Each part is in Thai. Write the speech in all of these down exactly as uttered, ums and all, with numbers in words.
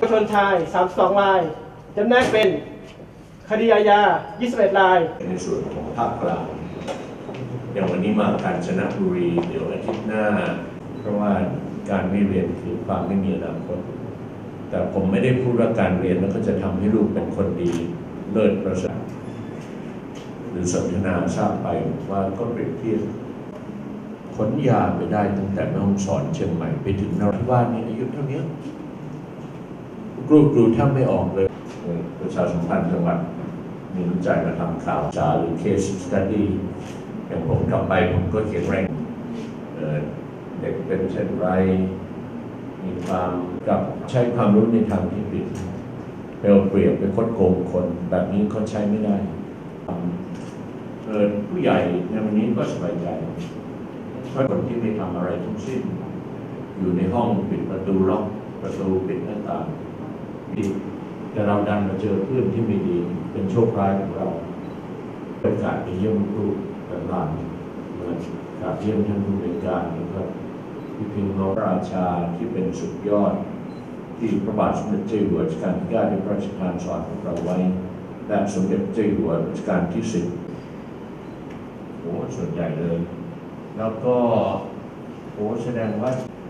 ชนชายสามสิบสองรายจำแนกเป็นคดีอาญายี่สิบเอ็ดรายในส่วนของภาคกลางอย่างวันนี้มากาญจนบุรีเดี๋ยวอาทิตย์หน้าเพราะว่าการไม่เรียนคือความไม่มีอนาคตแต่ผมไม่ได้พูดว่าการเรียนแล้วก็จะทำให้ลูกเป็นคนดีเลิศประเสริฐหรือสนทนาทราบไปว่าก็เปรียบเทียบขนยาไปได้ตั้งแต่แม่ฮ่องสอนเชียงใหม่ไปถึงนราธิวาสนี่อายุเท่านี้กรูกรูแทบไม่ออกเลยประชาสัมพันธ์จังหวัดมีน้ำใจมาทำข่าวจาหรือ case study อย่างผมกลับไปผมก็เขียนแรงเด็กเป็นเช่นไรมีความกับใช้ความรู้ในทางที่ผิดไปเอาเปรียบไปคดโกงคนแบบนี้เขาใช้ไม่ได้เออผู้ใหญ่ในวันนี้ก็สบายใจเพราะคนที่ไม่ทำอะไรทั้งสิ้นอยู่ในห้องปิดประตูล็อกประตูปิดหน้าต่างแต่เราดันมาเจอเพื่อนที่ไม่ดีเป็นโชคร้ายของเราโอกาสไปเยี่ยมลูกแต่หลานกราบเยี่ยมท่านผู้บริการนะครับที่พิมพ์น้องราชาที่เป็นสุดยอดที่พระบาทสมเด็จเจ้าอยู่หัวรัชกาลที่เก้าได้พระราชทานสอนพวกเราไว้และสมเด็จเจ้าอยู่หัวรัชกาลที่สิบโอ้ส่วนใหญ่เลยแล้วก็โอ้แสดงว่า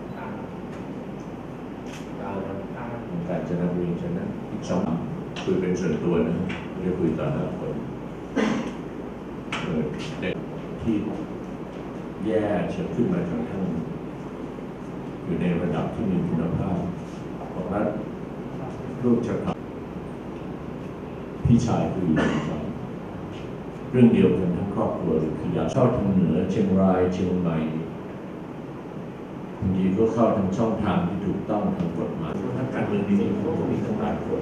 การจะนำเรียนฉันนะอีกสองคุยเป็นส่วนตัวนะไม่ได้คุยต่อหน้าคนเด็กที่แย่เชื่อขึ้นมาจนทั้งอยู่ในระดับที่มีคุณภาพเพราะว่าลูกจะทำพี่ชายคืออยู่เรื่องเดียวกันทั้งครอบครัวคืออยากเข้าทางเหนือเชียงรายเชียงใหม่บางทีก็เข้าทางช่องทางที่ถูกต้องทางกฎหมายถ้าการเมืองดีๆเขาก็มีทั้งหลายคน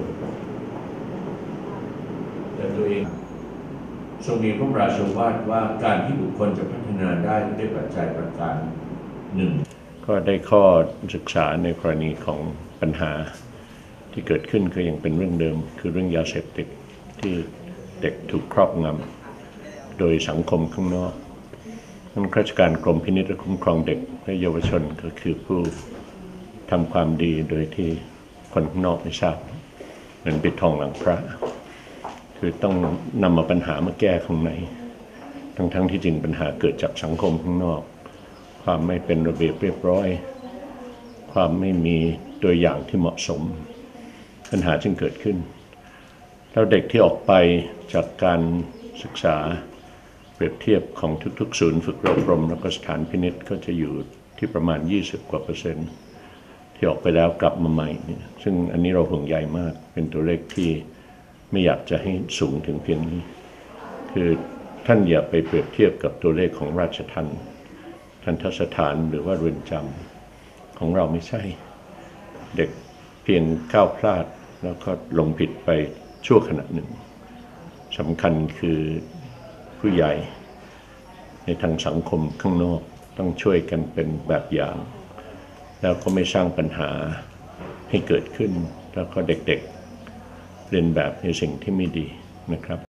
แต่ตัวเองทรงมีพระราชวาทว่าการที่บุคคลจะพัฒนาได้ด้วยปัจจัยประการหนึ่งก็ได้ข้อศึกษาในกรณีของปัญหาที่เกิดขึ้นก็ยังเป็นเรื่องเดิมคือเรื่องยาเสพติดที่เด็กถูกครอบงำโดยสังคมข้างนอกท่านข้าราชการกรมพินิจและคุ้มครองเด็กและเยาวชนก็คือผู้ทำความดีโดยที่คนข้างนอกไม่ทราบเหมือนปิดทองหลังพระคือต้องนำมาปัญหามาแก้ข้างในทั้งทั้งที่จริงปัญหาเกิดจากสังคมข้างนอกความไม่เป็นระเบียบเรียบร้อยความไม่มีตัวอย่างที่เหมาะสมปัญหาจึงเกิดขึ้นแล้วเด็กที่ออกไปจากการศึกษาเปรียบเทียบของทุกๆศูนย์ฝึกอบรมแล้วก็สถานพินิจก็จะอยู่ที่ประมาณยี่สิบกว่าเปอร์เซ็นต์ที่ออกไปแล้วกลับมาใหม่ซึ่งอันนี้เราห่วงใยมากเป็นตัวเลขที่ไม่อยากจะให้สูงถึงเพียงนี้คือท่านอย่าไปเปรียบเทียบกับตัวเลขของราชทัณฑ์ทันทสถานหรือว่าเรือนจำของเราไม่ใช่เด็กเพียงก้าวพลาดแล้วก็ลงผิดไปชั่วขณะหนึ่งสำคัญคือผู้ใหญ่ในทางสังคมข้างนอกต้องช่วยกันเป็นแบบอย่างแล้วก็ไม่สร้างปัญหาให้เกิดขึ้นแล้วก็เด็กๆเรียนแบบในสิ่งที่ไม่ดีนะครับ